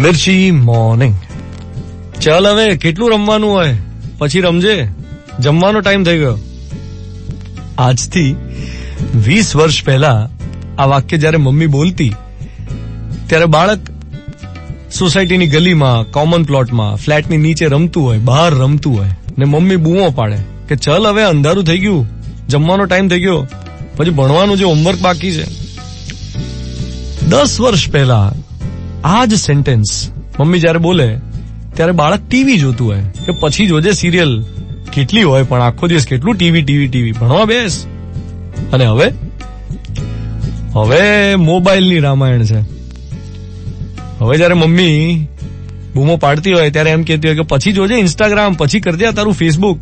મિર્ચી morning. ચાલ હવે કેટલું રમવાનું હોય, પછી રમજે, જમવાનો ટાઈમ થઈ ગયો. આજથી 20 વર્ષ પહેલા આ વાક્ય જયારે મમ્મી બોલતી ત્યારે બાળક સોસાયટીની ગલીમાં, કોમન પ્લોટમાં, ફ્લેટની નીચે રમતું હોય, બહાર રમતું હોય ને મમ્મી બૂમો પાડે કે ચલ હવે અંધારું થઈ ગયું, જમવાનો ટાઈમ થઈ ગયો, પછી ભણવાનું જે હોમવર્ક બાકી છે. 10 વર્ષ પહેલા આ જ સેન્ટેન્સ મમ્મી જયારે બોલે ત્યારે બાળક ટીવી જોતું હોય કે પછી જોજે સિરિયલ, કેટલી હોય પણ આખો દિવસ કેટલું ટીવી, ભણવા બેસ. અને હવે મોબાઈલની રામાયણ છે. હવે જયારે મમ્મી બૂમો પાડતી હોય ત્યારે એમ કહેતી હોય કે પછી જોજે ઇન્સ્ટાગ્રામ, પછી કરજે તારું ફેસબુક.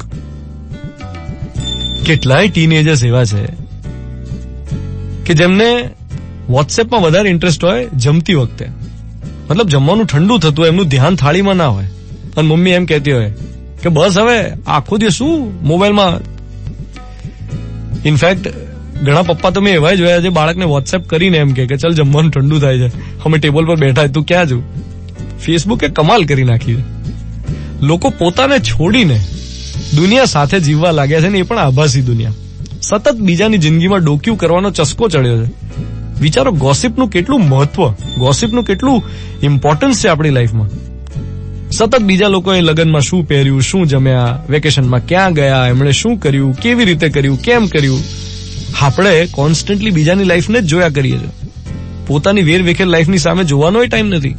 કેટલાય ટીનેજર્સ એવા છે કે જેમને વોટ્સએપમાં વધારે ઇન્ટરેસ્ટ હોય જમતી વખતે. મતલબ જમવાનું ઠંડુ થતું હોય, એમનું ધ્યાન થાળીમાં ના હોય, અને મમ્મી એમ કહેતી હોય કે બસ હવે આખો દિવસ શું મોબાઈલમાં. ઇનફેક્ટ ઘણા પપ્પા તો મેં એવા જોયા છે બાળકને વોટ્સએપ કરીને એમ કે ચલ જમવાનું ઠંડુ થાય છે, અમે ટેબલ પર બેઠા, તું ક્યાં છું. ફેસબુકે કમાલ કરી નાખી છે. લોકો પોતાને છોડીને દુનિયા સાથે જીવવા લાગ્યા છે ને, એ પણ આભાસી દુનિયા. સતત બીજાની જિંદગીમાં ડોક્યુ કરવાનો ચસ્કો ચડ્યો છે. વિચારો ગોસિપનું કેટલું મહત્વ, ગોસિપનું કેટલું ઇમ્પોર્ટન્સ છે આપણી લાઈફમાં. સતત બીજા લોકોએ લગ્નમાં શું પહેર્યું, શું જમ્યા, વેકેશનમાં ક્યાં ગયા, એમણે શું કર્યું, કેવી રીતે કર્યું, કેમ કર્યું. આપણે કોન્સ્ટન્ટલી બીજાની લાઈફને જ જોયા કરીએ છીએ. પોતાની વેરવિખેર લાઈફની સામે જોવાનો ટાઈમ નથી.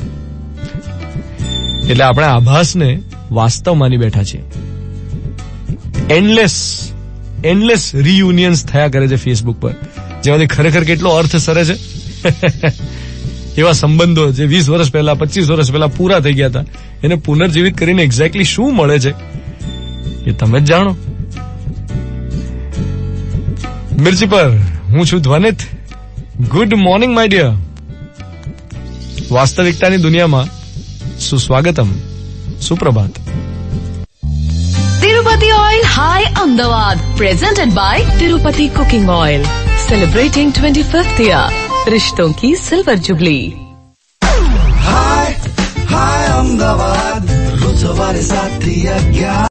એટલે આપણે આભાસને વાસ્તવ માની બેઠા છીએ. એન્ડલેસ રિયુનિયન્સ થયા કરે છે ફેસબુક પર, જેમાંથી ખરેખર કેટલો અર્થ સરે છે. એવા સંબંધો જે 20 વર્ષ પહેલા, 25 વર્ષ પહેલા પૂરા થઈ ગયા હતા, એને પુનર્જીવિત કરીને એક્ઝેક્ટલી શું મળે છે એ તમે જ જાણો. મિર્ચી પર હું છું Dhvanit. Good morning my dear. વાસ્તવિકતાની દુનિયામાં સુસ્વાગતમ, સુપ્રભાત. Tirupati Oil High Ahmedabad, presented by Tirupati Cooking Oil, celebrating 25th year. रिश्तों की silver jubilee. Hi hi Ahmedabad, रोज सवारे 7 થી 11